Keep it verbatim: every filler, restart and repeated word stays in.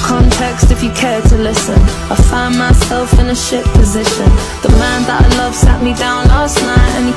context if you care to listen. I find myself in a shit position. The man that I love sat me down last night and he